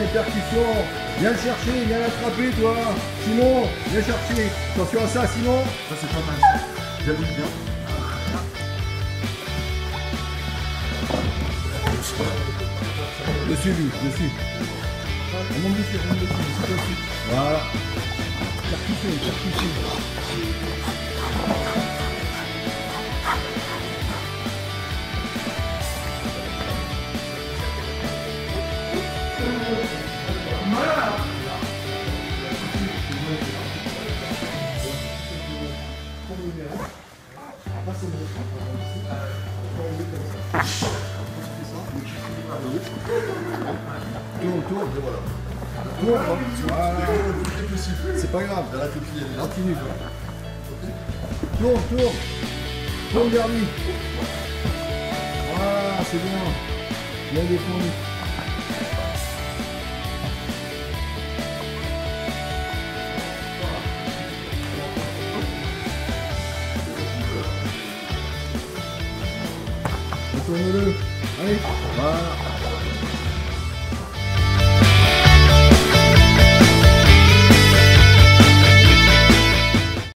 Allez, percussion. Viens le chercher, viens l'attraper, toi. Simon, viens chercher. Attention à ça, Simon. Ça, c'est pas mal. J'habite bien. Dessus, lui, dessus. On monte dessus, on monte dessus. Voilà. Percussion, percussion. Tourne, tourne, et voilà. Tourne, voilà. C'est pas grave. Continue. Tourne, tourne. Tourne vers lui. Voilà, c'est bien. Bien défendu. Retourne-le. Allez, voilà.